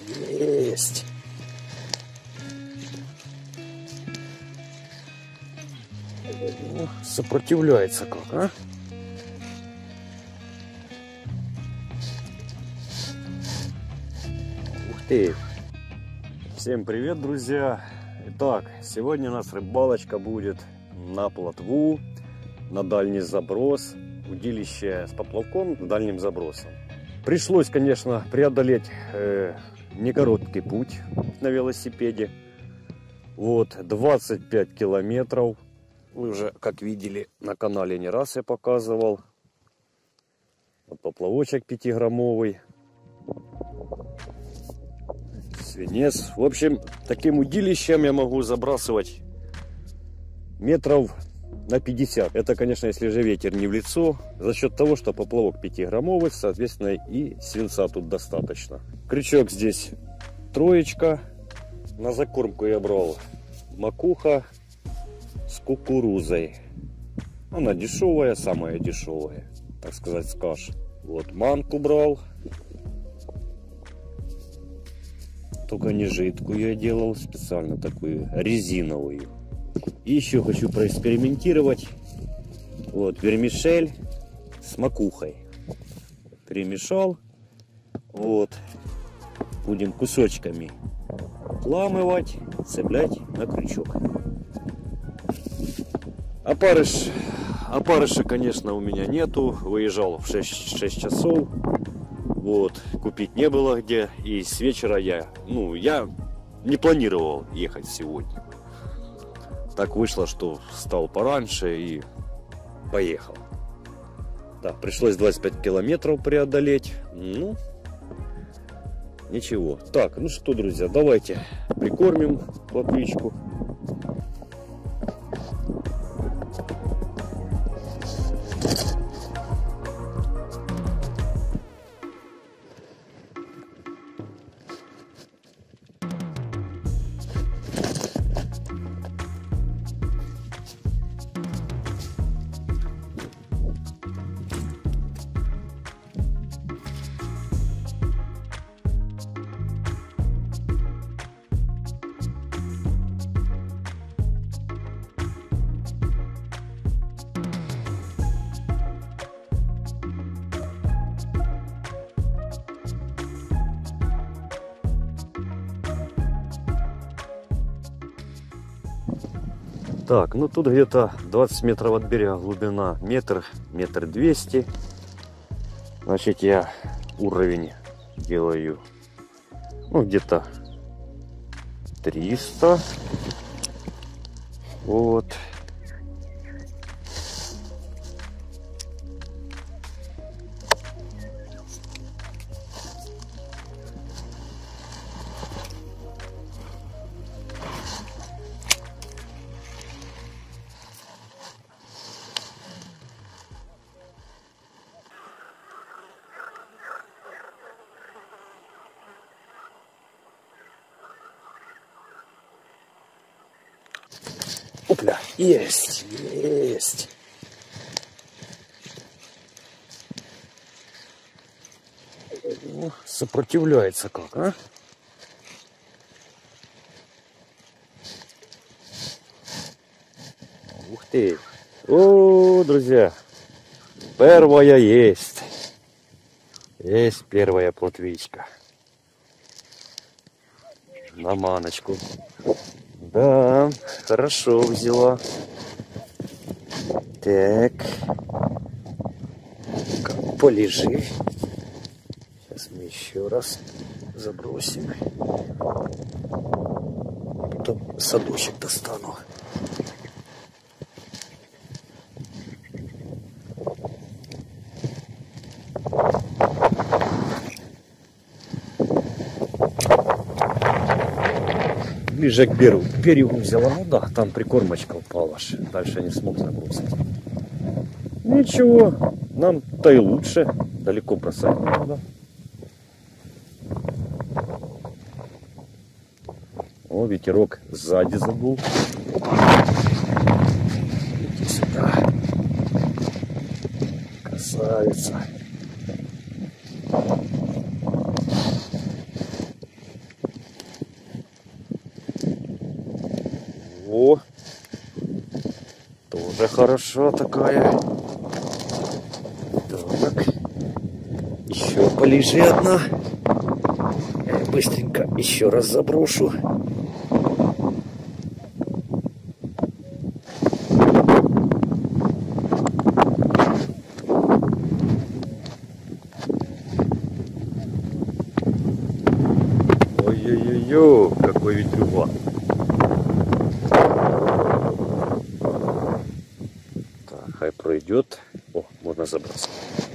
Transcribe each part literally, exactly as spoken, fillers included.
Есть. Ну, сопротивляется как, а? Ух ты. Всем привет, друзья. Итак, сегодня у нас рыбалочка будет на плотву, на дальний заброс, удилище с поплавком с дальним забросом. Пришлось, конечно, преодолеть э, не короткий путь на велосипеде. Вот, двадцать пять километров. Вы уже, как видели, на канале не раз я показывал. Вот поплавочек пятиграммовый. Свинец. В общем, таким удилищем я могу забрасывать метров на пятьдесят. Это, конечно, если же ветер не в лицо. За счет того, что поплавок пятиграммовый, соответственно, и свинца тут достаточно. Крючок здесь троечка. На закормку я брал макуха с кукурузой. Она дешевая, самая дешевая, так сказать, с каш. Вот манку брал. Только не жидкую я делал, специально такую резиновую. И еще хочу проэкспериментировать. Вот вермишель с макухой. Перемешал. Вот. Будем кусочками отламывать, цеплять на крючок. Опарыш, опарыша, конечно, у меня нету. Выезжал в шесть часов. Вот, купить не было где. И с вечера я, ну, я не планировал ехать сегодня. Так вышло, что встал пораньше и поехал. Да, пришлось двадцать пять километров преодолеть. Ну, ничего. Так, ну что, друзья, давайте прикормим плотвичку. Так, ну тут где-то двадцать метров от берега, глубина метр, метр двести. Значит, я уровень делаю, ну, где-то триста. Вот. Опля, есть, есть. Ну, сопротивляется как, а? Ух ты. О, друзья, первая есть. Есть первая плотвичка. На маночку. Да, хорошо взяла. Так. Полежи. Сейчас мы еще раз забросим. Потом садочек достану. Ближе к берегу, к берегу взяла. Ну да, там прикормочка упала. Дальше не смог забросить. Ничего, нам-то и лучше. Далеко бросать не надо. О, ветерок сзади задул. Иди сюда. Красавица. О, тоже хороша такая. Так, еще полежи одна. Я быстренько еще раз заброшу. Ой-ой-ой, какой ветрюга. Так, хай пройдет. О, можно забраться.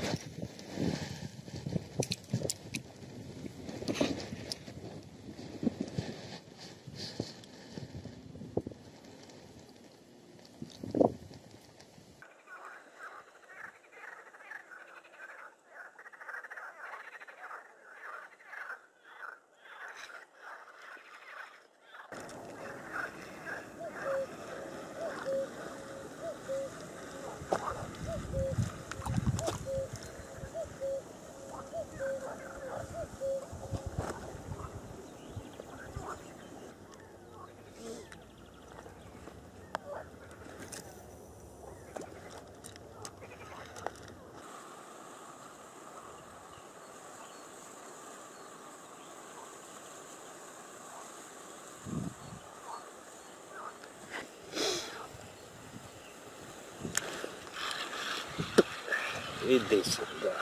Иди сюда.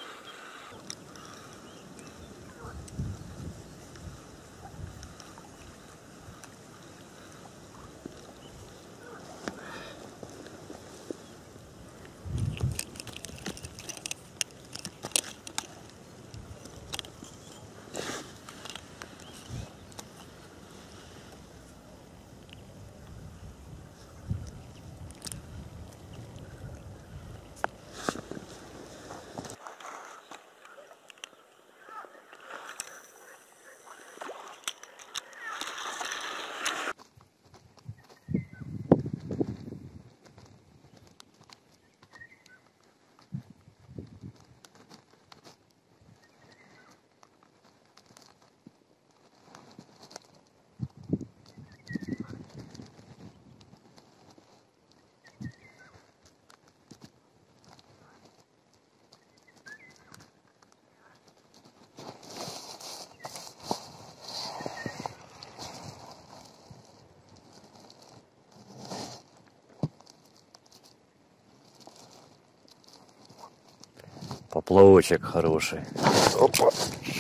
Поплавочек хороший. Опа.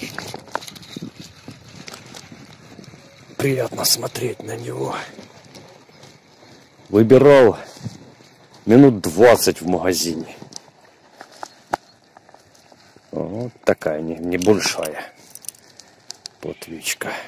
Приятно смотреть на него. Выбирал минут двадцать в магазине. Вот такая, не, небольшая плотвичка.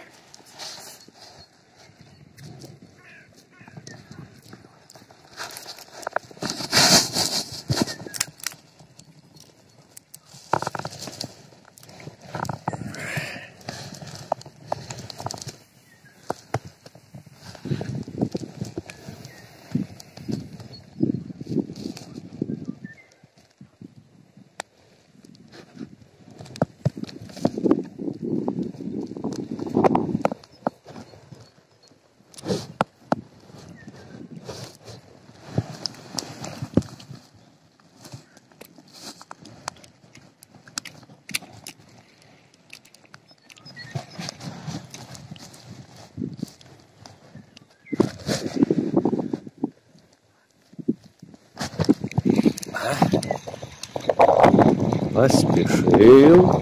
Поспешил.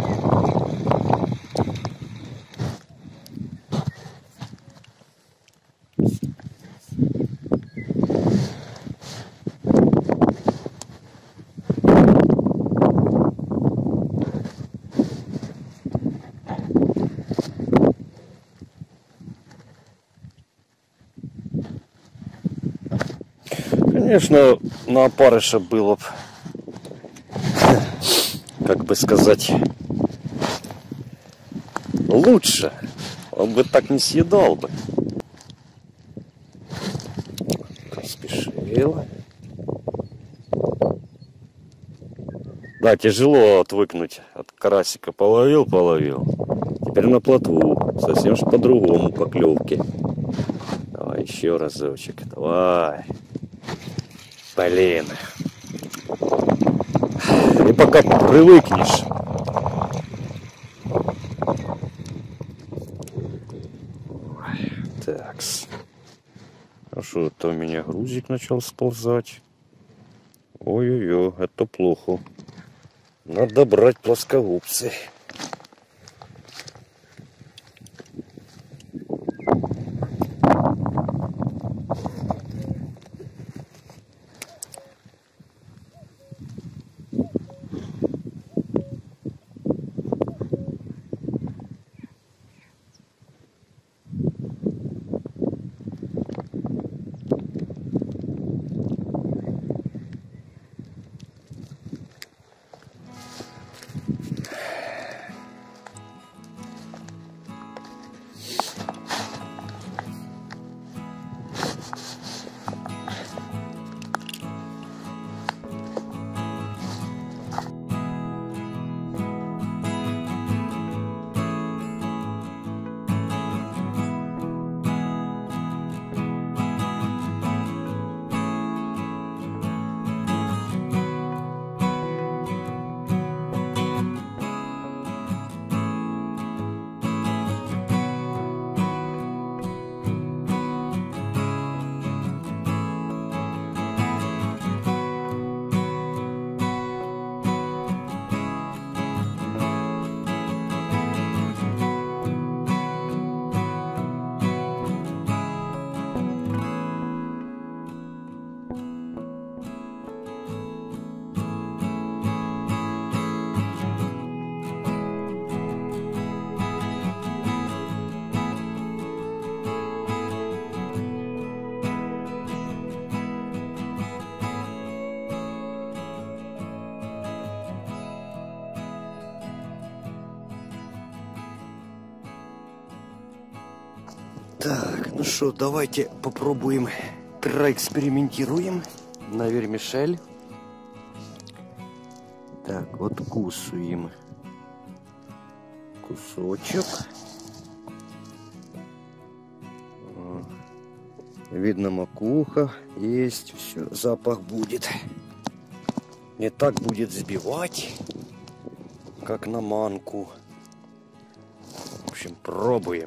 Конечно, на опарыша было бы, как бы сказать, лучше. Он бы так не съедал бы. Поспешил. Да, тяжело отвыкнуть от карасика. Половил, половил. Теперь на плотву. Совсем же по-другому поклевки. еще разочек. Давай. Блин. И пока привыкнешь. Такс. А что, это у меня грузик начал сползать. Ой-ой-ой, это плохо. Надо брать плоскогубцы. Так, ну что, давайте попробуем, проэкспериментируем на вермишель. Так, откусываем кусочек. Видно, макуха есть, все, запах будет. Не так будет сбивать, как на манку. В общем, пробуем.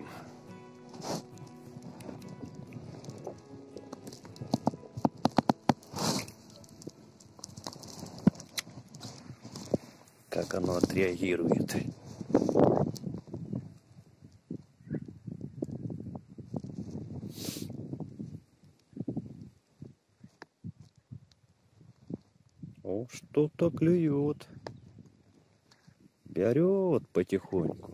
Как оно отреагирует. О, что-то клюет. Берет потихоньку.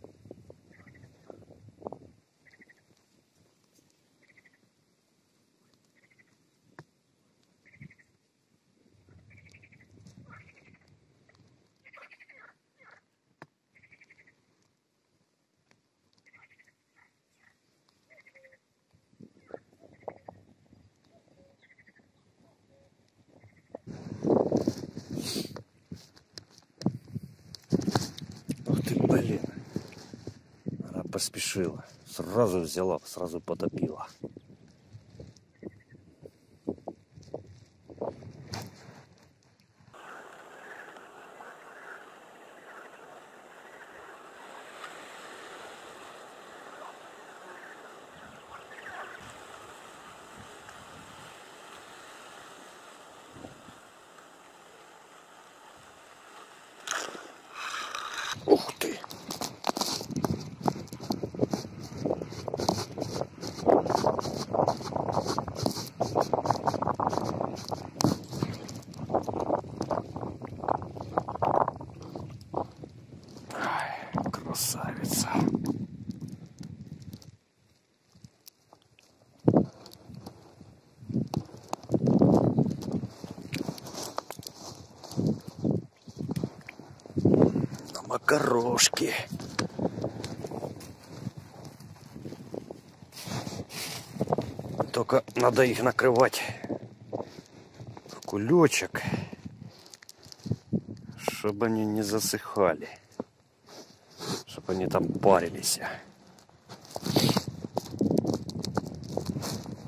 Блин, она поспешила, сразу взяла, сразу потопила. Ух ты! Ай, красавица! На макарошки! Только надо их накрывать в кулечек, чтобы они не засыхали, чтобы они там парились.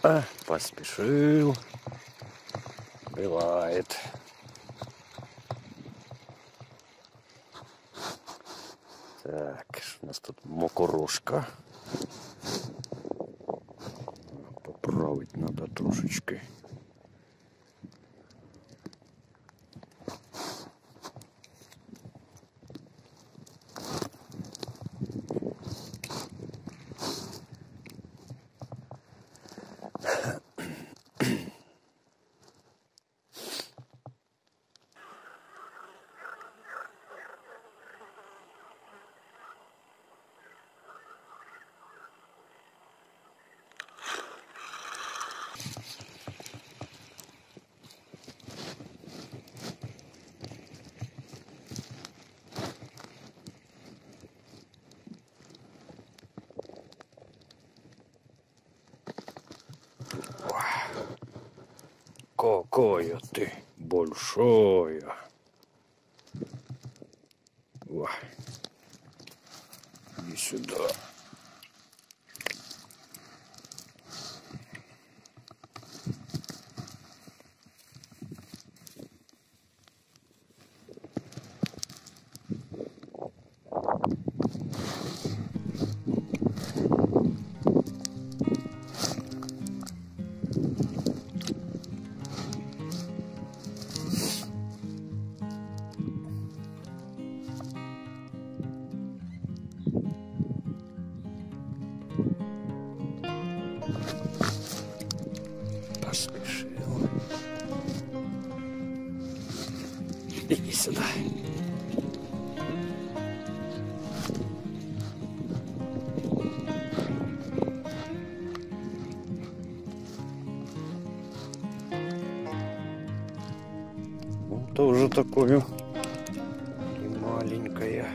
А, поспешил. Бывает. Так, у нас тут мокорошка. Поправить надо трошечкой. Какая ты большая. Ой. Иди сюда. Поспешил. Иди сюда. Ну, тоже такое и маленькая.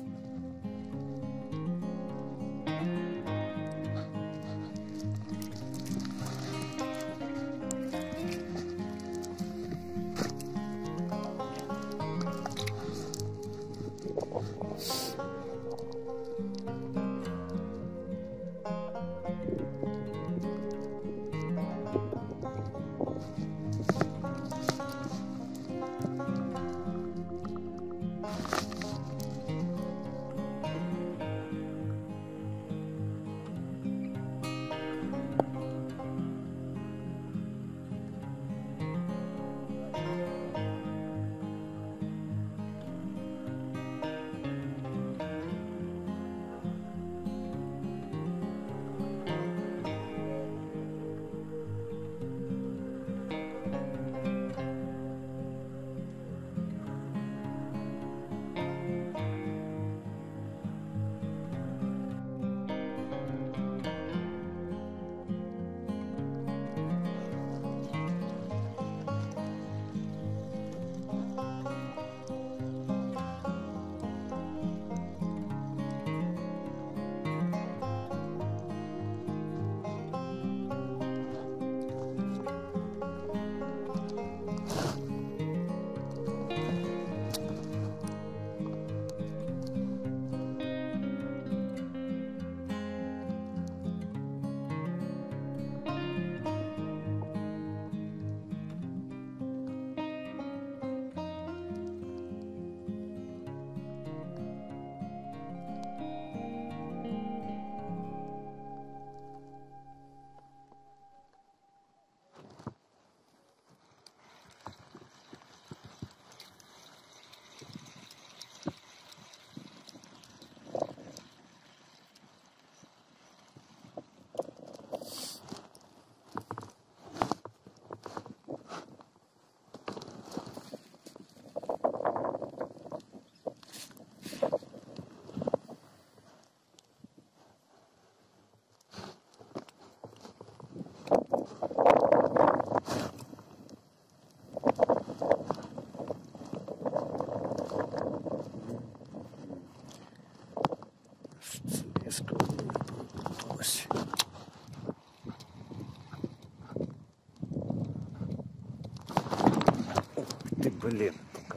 Ты, блин,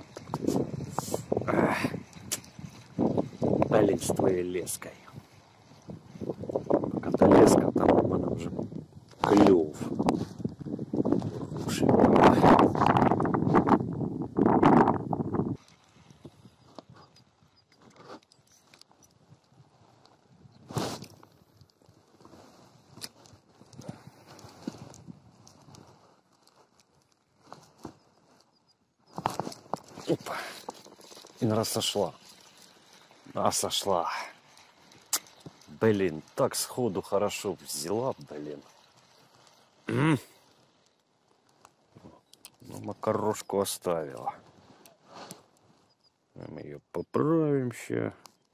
дали с твоей леской. Пока ты леска, там она уже клюв. Опа. И раз сошла. А, сошла. Блин, так сходу хорошо взяла, блин. М-м. Ну, макарошку оставила. Мы ее поправим сейчас.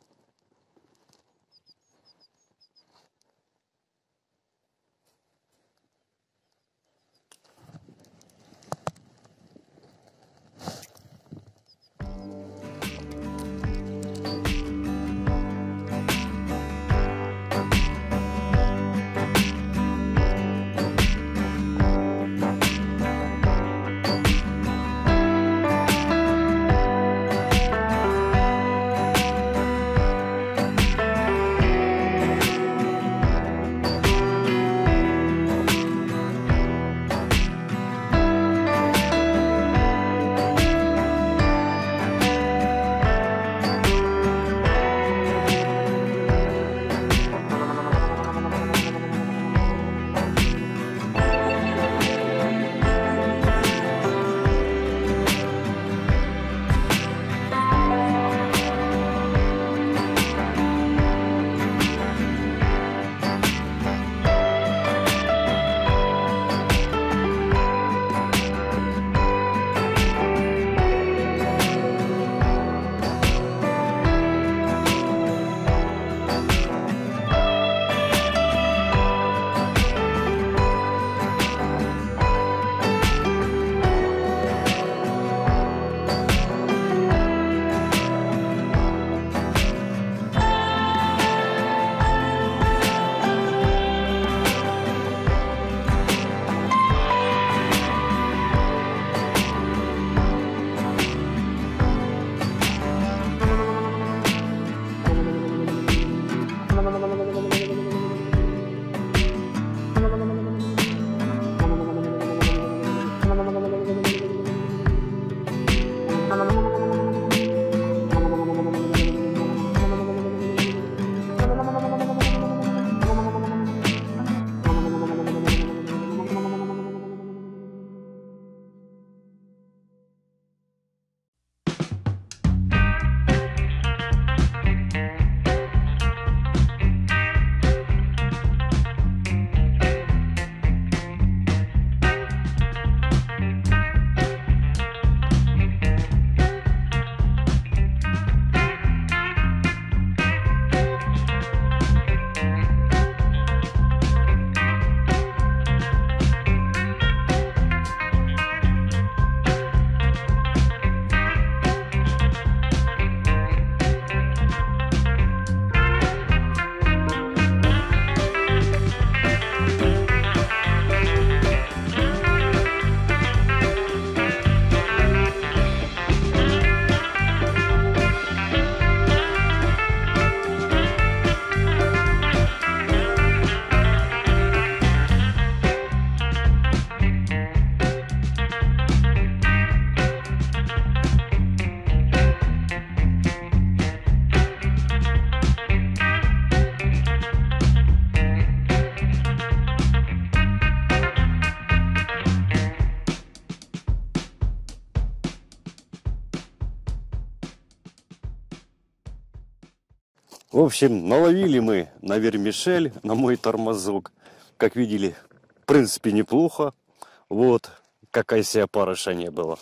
В общем, наловили мы на вермишель, на мой тормозок. Как видели, в принципе, неплохо. Вот, какая себе парыша не было.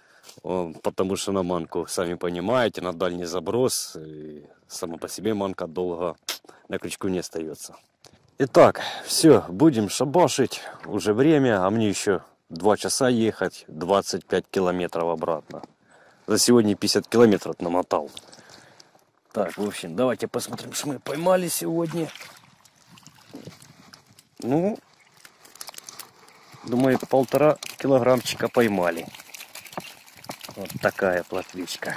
Потому что на манку, сами понимаете, на дальний заброс, и сама по себе манка долго на крючку не остается. Итак, все, будем шабашить. Уже время, а мне еще два часа ехать, двадцать пять километров обратно. За сегодня пятьдесят километров намотал. Так, в общем, давайте посмотрим, что мы поймали сегодня. Ну, думаю, полтора килограммчика поймали. Вот такая плотвичка.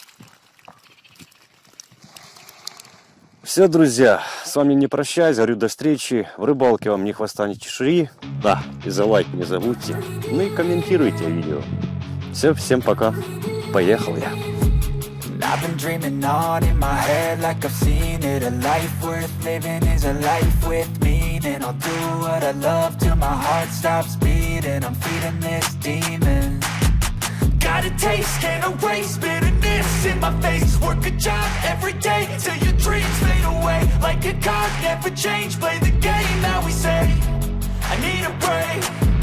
Все, друзья, с вами не прощаюсь, говорю до встречи. В рыбалке вам ни хвоста, ни чешуи. Да, и за лайк не забудьте. Ну и комментируйте видео. Все, всем пока. Поехал я. I've been dreaming on in my head like I've seen it. A life worth living is a life with meaning. I'll do what I love till my heart stops beating. I'm feeding this demon. God got a taste, can't erase bitterness in my face. Work a job every day till your dreams fade away. Like a card, never change, play the game that we say. I need a break.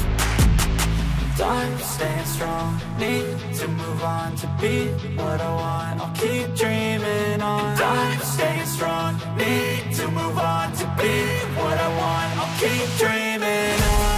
I'm staying strong, need to move on to be what I want. I'll keep dreaming on. I'm staying strong, need to move on to be what I want. I'll keep dreaming on.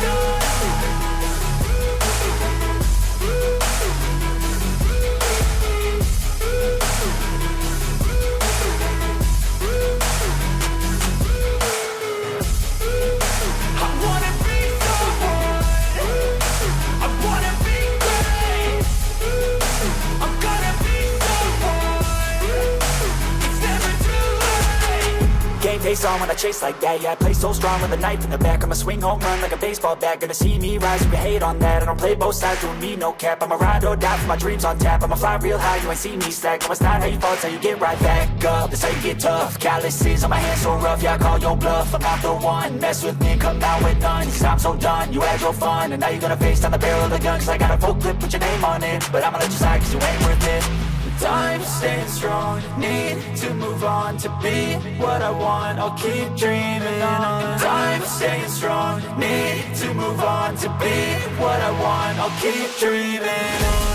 Face on when I chase like that. Yeah, I play so strong with a knife in the back. I'ma swing home run like a baseball bat. Gonna see me rise, you can hate on that. I don't play both sides, doing me no cap. I'm a ride or die for my dreams on tap. I'ma fly real high, you ain't see me slack. No, it's not how you fall, it's how you get right back up. That's how you get tough. Calluses on my hands so rough, yeah, I call your bluff. I'm not the one, mess with me and come down with none. Cause I'm so done, you had your fun. And now you're gonna face down the barrel of the gun. Cause I got a full clip, put your name on it. But I'ma let you slide cause you ain't worth it. I'm staying strong, need to move on to be what I want. I'll keep dreaming on. I'm staying strong, need to move on to be what I want. I'll keep dreaming on.